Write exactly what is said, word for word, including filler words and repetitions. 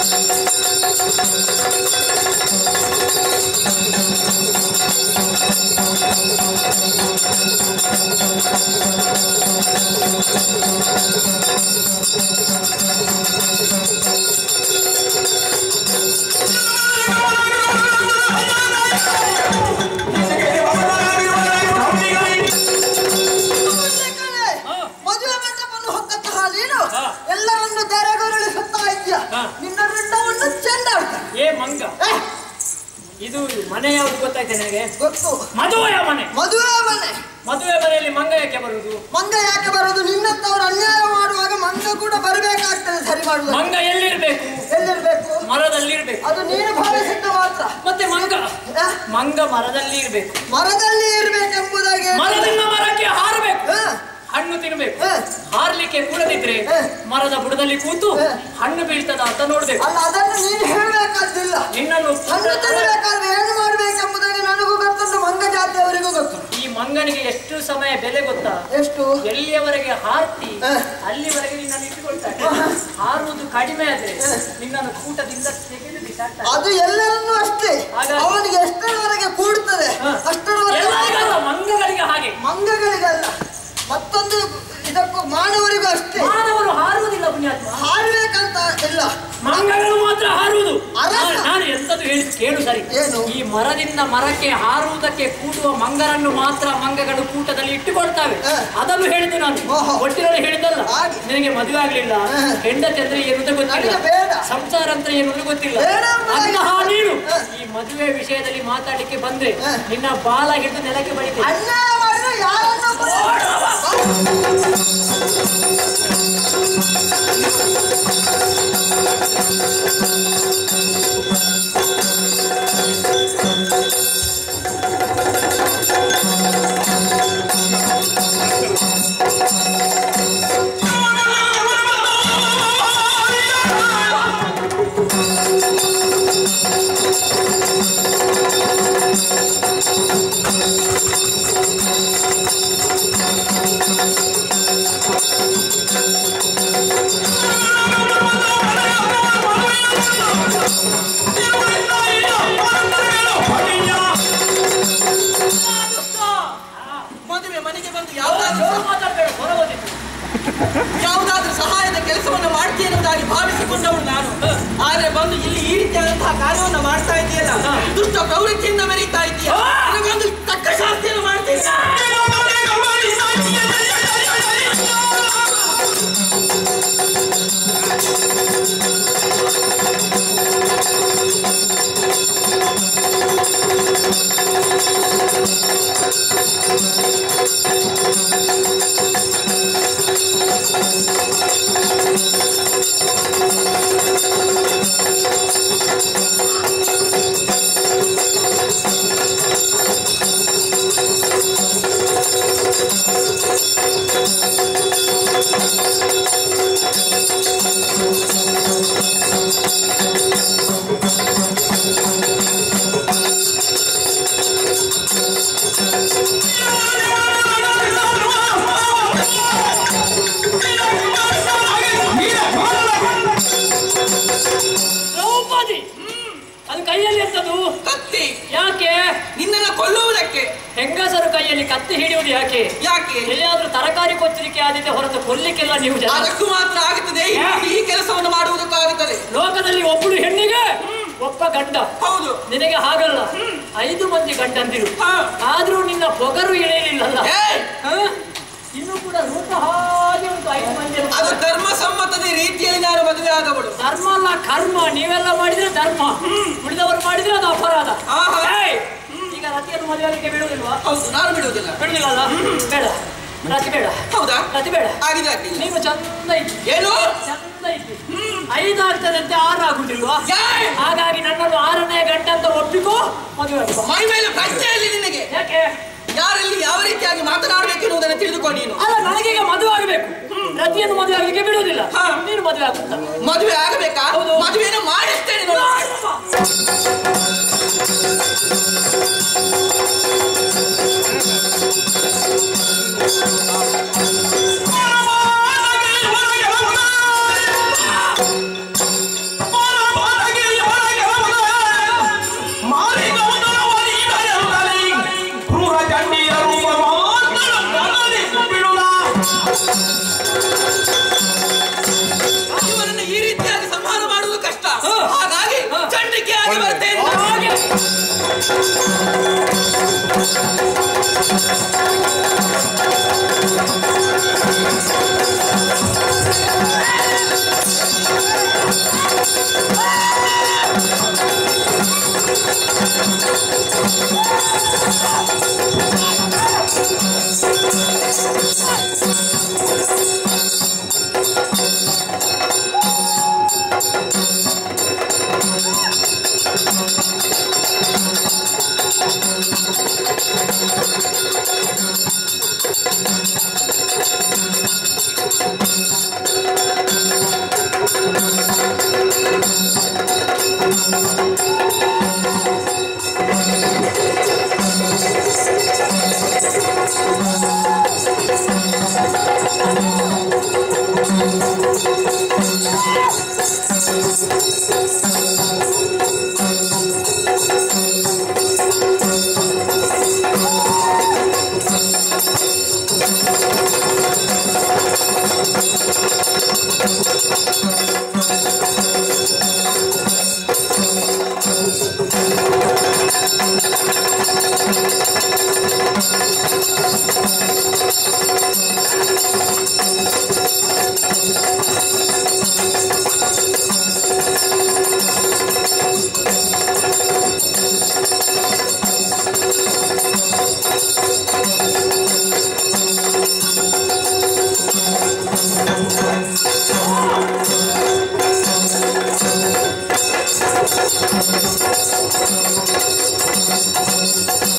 ಇದು ಮನೆ ಯಾವುದು ಗೊತ್ತಾಯ್ತು ನನಗೆ? ಗೊತ್ತು. ಮದುವೆಯ ಮನೆ. ಮದುವೆ ಮನೆ. ಮದುವೆ ಮನೆಯಲ್ಲಿ ಮಂಗ ಯಾಕೆ ಬರುವುದು? ಮಂಗ ಯಾಕೆ ಬರುವುದು? ನಿನ್ನತ್ತವರು ಅನ್ಯಾಯ ಮಾಡುವಾಗ ಮಂಗ ಕೂಡ ಬರಬೇಕಾಗ್ತದೆ ಸರಿ ಮಾಡುವುದು. ಮಂಗ ಎಲ್ಲಿರ್ಬೇಕು? ಎಲ್ಲಿರ್ಬೇಕು? ಮರದಲ್ಲಿರ್ಬೇಕು. ಅದು ನೀನು ಭಾವಿಸಿದ್ದ ಮಾತ್ರ. ಮತ್ತೆ ಮಂಗ ಮಂಗ ಮರದಲ್ಲಿ ಇರ್ಬೇಕು. ಮರದಲ್ಲಿ ಇರ್ಬೇಕೆಂಬುದಾಗಿ ಮರದಿಂದ ಮರಕ್ಕೆ ಹಾರಬೇಕು, ಹಣ್ಣು ತಿನ್ಬೇಕು. ಹಾರ್ಲಿಕ್ಕೆ ಕೂಡದಿದ್ರೆ ಮರದ ಬುಡದಲ್ಲಿ ಕೂತು ಹಣ್ಣು ಬೀಳ್ತದ ಅಂತ ನೋಡ್ಬೇಕು. ಅಲ್ಲ, ಅದನ್ನು ನೀನು ಹೇಳಬೇಕಾದಿಲ್ಲ. ನಿನ್ನನ್ನು ಹಣ್ಣು ತಿನ್ನಬೇಕಾದ್ರೆ ಏನು ಮಾಡ್ಬೇಕೆಂಬುದಾಗಿ ನನಗೂ ಗೊತ್ತುಂಟು, ಮಂಗ ಜಾತಿಯವರಿಗೂ ಗೊತ್ತು. ಈ ಮಂಗನಿಗೆ ಎಷ್ಟು ಸಮಯ ಬೆಲೆ ಗೊತ್ತಾ? ಎಷ್ಟು? ಎಲ್ಲಿಯವರೆಗೆ ಹಾರ್ತಿ ಅಲ್ಲಿವರೆಗೆ ನಿನ್ನನ್ನು ಇಟ್ಟುಕೊಳ್ತಾರೆ. ಹಾರುವುದು ಕಡಿಮೆ ಆದ್ರೆ ನಿನ್ನನ್ನು ಕೂಟದಿಂದ ತೆಗೆದು ಬಿಸಾಡ್ತಾರೆ. ಅದು ಎಲ್ಲರನ್ನೂ ಅಷ್ಟೇ. ಅವನಿಗೆ ಎಷ್ಟರವರೆಗೆ ಕೂಡ್ತದೆ ಅಷ್ಟರವರೆಗೆ. ಮಂಗಗಳಿಗೆ ಹಾಗೆ. ಮಂಗಗಳಿಗಲ್ಲ, ಮತ್ತೊಂದು ಇದಕ್ಕೂ ಮಾನವರಿಗೂ ಅಷ್ಟೇ. ಮಾನವರು ಹಾರುವುದಿಲ್ಲ ಪುಣ್ಯಾತ್ಮ. ಹಾರ್ಬೇಕಂತ ಇಲ್ಲ, ಮಂಗಗಳು ಮಾತ್ರ ಹಾರುವುದು. ನಾನು ಎಂತದ್ದು ಹೇಳಿದ್ದು ಕೇಳು ಸರಿ. ಈ ಮರದಿಂದ ಮರಕ್ಕೆ ಹಾರುವುದಕ್ಕೆ ಕೂಡುವ ಮಂಗರನ್ನು ಮಾತ್ರ ಮಂಗಗಳು ಕೂಟದಲ್ಲಿ ಇಟ್ಟುಕೊಳ್ತವೆ. ಅದನ್ನು ಹೇಳಿದ್ದು ನಾನು, ಒಟ್ಟಿನಲ್ಲಿ ಹೇಳಿದ್ದಲ್ಲ. ನಿನಗೆ ಮದುವೆ ಆಗ್ಲಿಲ್ಲ, ಹೆಂಡತಿ ಅಂದ್ರೆ ಏನು ಗೊತ್ತಿಲ್ಲ, ಸಂಸಾರ ಅಂತ ಏನು ಗೊತ್ತಿಲ್ಲ. ಅಂತಹ ನೀನು ಈ ಮದುವೆ ವಿಷಯದಲ್ಲಿ ಮಾತಾಡಲಿಕ್ಕೆ ಬಂದ್ರೆ ನಿನ್ನ ಬಾಲ ಹಿಡಿದು ನೆಲಕ್ಕೆ ಬಡಿತೇನೆ. ಯಾವುದಾದ್ರೂ ಸಹಾಯದ ಕೆಲಸವನ್ನು ಮಾಡ್ತೀನಿ ಅನ್ನೋದಾಗಿ ಭಾವಿಸಿಕೊಂಡವಳು ನಾನು. ಆದ್ರೆ ಬಂದು ಇಲ್ಲಿ ಈ ರೀತಿಯಾದಂತಹ ಕಾರ್ಯವನ್ನು ಮಾಡ್ತಾ ಇದೆಯಲ್ಲ, ದುಷ್ಟ ಪ್ರವೃತ್ತಿಯಿಂದ ಮೆರೀತಾ ಇದೆಯಾ, ನನಗೊಂದು ತಕ್ಕ ಶಾಸ್ತಿಯನ್ನು ಮಾಡ್ತೀನಿ. ಅದು ಕೈಯಲ್ಲಿ ಎಂತದು? ಕತ್ತಿ. ಯಾಕೆ? ನಿನ್ನನ್ನು ಕೊಲ್ಲುವುದಕ್ಕೆ. ಹೆಂಗಸರು ಕೈಯಲ್ಲಿ ಕತ್ತಿ ಹಿಡಿಯುವುದು ಯಾಕೆ? ಯಾಕೆ? ಎಲ್ಲಿಯಾದ್ರೂ ತರಕಾರಿ ಕೊಚ್ಚಲಿಕ್ಕೆ ಆದಿತ್ತೆ ಹೊರತು ಕೊಲ್ಲಿಕ್ಕೆಲ್ಲ ನೀವು ಜನ. ಅದಕ್ಕೂ ಮಾತ್ರ ಆಗುತ್ತದೆ, ಈ ಕೆಲಸವನ್ನು ಮಾಡುವುದಕ್ಕಾಗುತ್ತದೆ. ಲೋಕದಲ್ಲಿ ಒಬ್ಬಳು ಹೆಣ್ಣಿಗೆ ಒಬ್ಬ ಗಂಡ. ಹೌದು. ನಿನಗೆ ಹಾಗಲ್ಲ, ಐದು ಮಂದಿ ಗಂಡಂದಿರು. ಆದ್ರೂ ನಿನ್ನ ಪೊಗರು ಇಳಿಯಲಿಲ್ಲಲ್ಲ. ಇನ್ನು ಕೂಡ ರೂಪ ಹಾಗೆ ಉಂಟು ಐದು ಮಂದಿ. ಅದು ಧರ್ಮ ಸಮ್ಮತದ ರೀತಿಯಲ್ಲಿ ನಾನು ಮದುವೆ ಆಗಬಹುದು. ಧರ್ಮ ಅಲ್ಲ, ಕರ್ಮ. ನೀವೆಲ್ಲ ಮಾಡಿದ್ರೆ ಧರ್ಮ, ಉಳಿದವರು ಮಾಡಿದ್ರೆ ಅದು ಅಪರಾಧ. ಈಗ ರತಿಯನ್ನು ಮದುವೆ ಆಗಲಿಕ್ಕೆ ಬಿಡುವುದಿಲ್ವಾ? ಹೌದು, ನಾನು ಬಿಡುವುದಿಲ್ಲ. ಬಿಡುವುದಿಲ್ಲ ಅಲ್ಲ? ಬೇಡ, ರತಿ ಬೇಡ. ಹೌದಾ? ರತಿ ಬೇಡ. ಆಗಿದೆ. ನೀವು ಚಂದ ಇದ್ದಿ. ಏನು ಚಂದ ಇದ್ದಿ. ಐದು ಆಗ್ತದೆ ಅಂತ ಆರು ಆಗುದಿಲ್ವಾ? ಹಾಗಾಗಿ ನನ್ನನ್ನು ಆರನೇ ಗಂಟೆ ಅಂತ ಒಪ್ಪಿಕೋ, ಮದುವೆ ಆಗುವ. ಮೈ ಮೇಲೆ ಪ್ರಶ್ನೆಯಲ್ಲಿ ನಿನಗೆ ಯಾಕೆ? ಯಾರಲ್ಲಿ ಯಾವ ರೀತಿಯಾಗಿ ಮಾತನಾಡಬೇಕು ಎನ್ನುವುದನ್ನು ತಿಳಿದುಕೊಂಡು ನೀನು. ಅಲ್ಲ, ನನಗೀಗ ಮದುವೆ ಆಗಬೇಕು. ರತಿಯನ್ನು ಮದುವೆ ಆಗಲಿಕ್ಕೆ ಬಿಡುವುದಿಲ್ಲ. ನೀನು ಮದುವೆ ಆಗುತ್ತ. ಮದುವೆ ಆಗಬೇಕಾ? ಮದುವೆಯನ್ನು ಮಾಡಿಸ್ತೇನೆ.